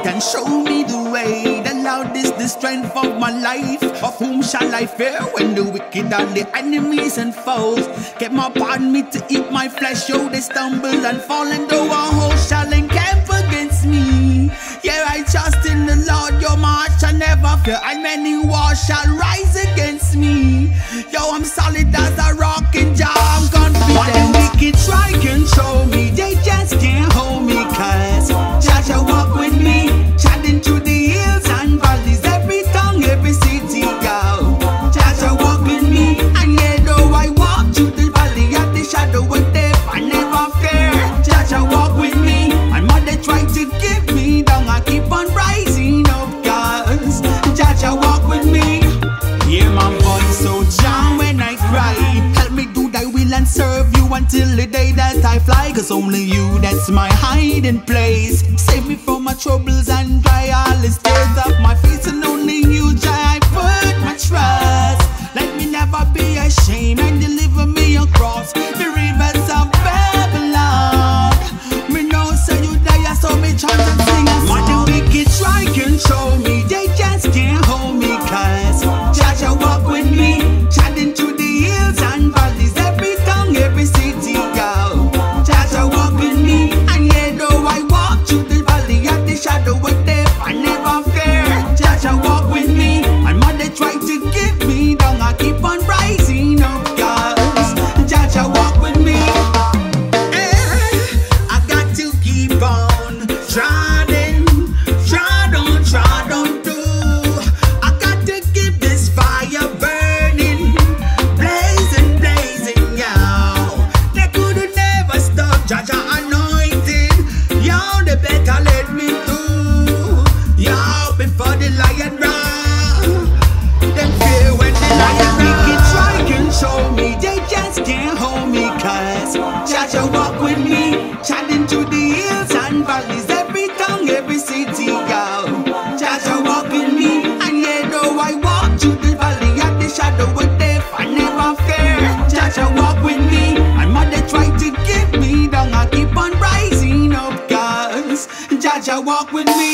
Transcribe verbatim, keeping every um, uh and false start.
and show me the way. The Lord is the strength of my life. Of whom shall I fear when the wicked and the enemies and foes came upon me to eat my flesh? Oh, they stumble and fall, and though a host shall encamp against me, yeah, I trust in the Lord. Your heart shall never fear, and many wars shall rise against me. Yo, I'm solid as a rock and Jah, I'm confident. What the wicked try control me, they just can't hold me, cause Jah shall walk with me, chatting through the hills and valleys, every tongue, every city, yo. Jah shall walk with me, and yeah, though I walk through the valley of the shadow of death, I never fear. Jah shall walk with me, and mother try to give me down, I keep on rising up, cause Jah shall walk with me. Hear my voice, so Jah, when I cry, help me do thy will and serve you until the day that I fly, cause only you, that's my hiding place. Save me from my troubles and dry all the tears of my face, and only you, Jah, I put my trust. Let me never be ashamed and deliver me across the rivers of Babylon. Me know say you die, so me chant and sing a song. What the wicked try control me, they just can't hold me, cause Jah shall walk with me, chatting through the hills and valleys, every tongue, every city, yo. Jah shall walk with me, and yeah, though I walk through the valley of the shadow of death, I never fear. Jah shall walk with me, and mother try to give me down, I keep on rising up, cause Jah shall walk with me. Eh, I got to keep on trying, trod on, trod on through. I got to keep this fire burning, blazing, blazing, yo. They could never stop Jah Jah anointing, yo. They better let me through, yo, before the lion roar. Them fear when the lion wicked try control me, they just can't hold me, cause Jah Jah walk with me, chatting through the hills and valleys, every tongue, every city, yo. Jah Jah walk with me, and yeah, though I walk through the valley of the shadow of death, I never fear. Jah Jah walk with me, and mother try to give me down, I keep on rising up, cause Jah Jah walk with me.